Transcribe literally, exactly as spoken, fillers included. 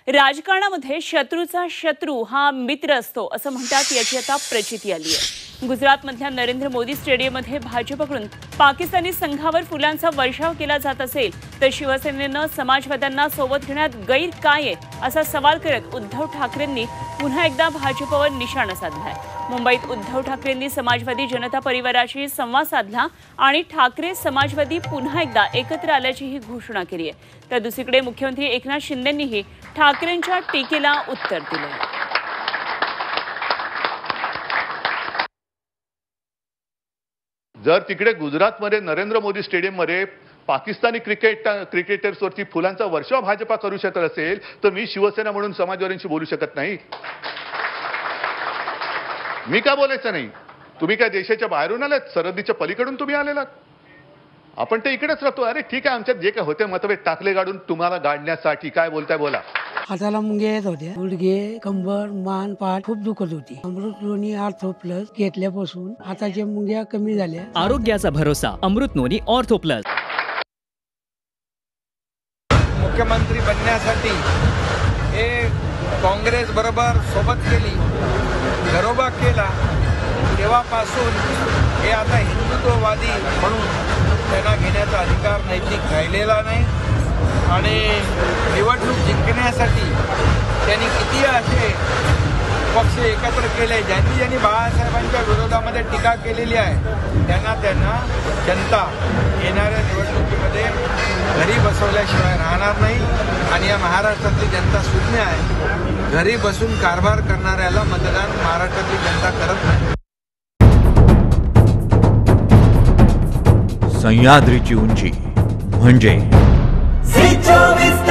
राजकारणामध्ये शत्रूचा शत्रू हा मित्र असतो असं म्हणतात, याची आता प्रचिती आली आहे। गुजरातमधल्या नरेंद्र मोदी स्टेडियममध्ये भाजपकडून पाकिस्तानी संघावर फुलांचा वर्षाव केला जात असेल तर शिवसेनेनं समाजवाद्यांना सोबत घेण्यात गैर काय आहे असा सवाल करत उद्धव ठाकरेंनी पुन्हा एकदा भाजपवर निशाणा साधलाय। मुंबईत उद्धव ठाकरेंनी समाजवादी जनता परिवाराशी संवाद साधला आणि ठाकरे समाजवादी पुन्हा एकदा एकत्र आल्याची ही घोषणा केली आहे। तर दुसरीकडे मुख्यमंत्री एकनाथ शिंदेंनीही ठाकरेंच्या टीकेला उत्तर दिले। जर तिकडे गुजरातमध्ये नरेंद्र मोदी स्टेडियममध्ये पाकिस्तानी क्रिकेट क्रिकेटर्सवरती फुलांचा वर्षाव भाजपा करू शकत असेल तर मी शिवसेना म्हणून समाजवाद्यांशी बोलू शकत नाही? मी का बोलायचं नाही? तुम्ही काय देशाच्या बाहेरून आलात? सरहद्दीच्या पलीकडून तुम्ही आलेलात? आपण ते इकडेच राहतो। अरे ठीक आहे, आमच्यात जे काय होते मतभेद टाकले गाडून तुम्हाला गाडण्यासाठी काय बोलताय बोला। हाताला मुंग्या येत होत्या, गुडघे, कंबर, मान, पाठ खूप दुखत होती। अमृत नोनी ऑर्थो प्लस घेतल्यापासून हाताच्या मुंग्या कमी झाल्या। आरोग्याचा भरोसा अमृत नोनी ऑर्थो प्लस। मुख्यमंत्री बनण्यासाठी हे काँग्रेस बरोबर सोबत केली, घरोबा केला, तेव्हापासून हे आता हिंदुत्ववादी म्हणून त्यांना घेण्याचा अधिकार नैतिक राहिलेला नाही। आणि निवडणूक जिंकण्यासाठी त्यांनी किती असे पक्ष एकत्र केले, ज्यांनी ज्यांनी बाळासाहेबांच्या विरोधामध्ये टीका केलेली आहे त्यांना त्यांना जनता येणाऱ्या निवडणुकीमध्ये घरी बसवल्याशिवाय राहणार नाही। आणि या महाराष्ट्रातली जनता शून्य आहे, घरी बसून कारभार करणाऱ्याला मतदान महाराष्ट्रातली जनता करत नाही। सह्याद्रीची उंची म्हणजे सी चोवीस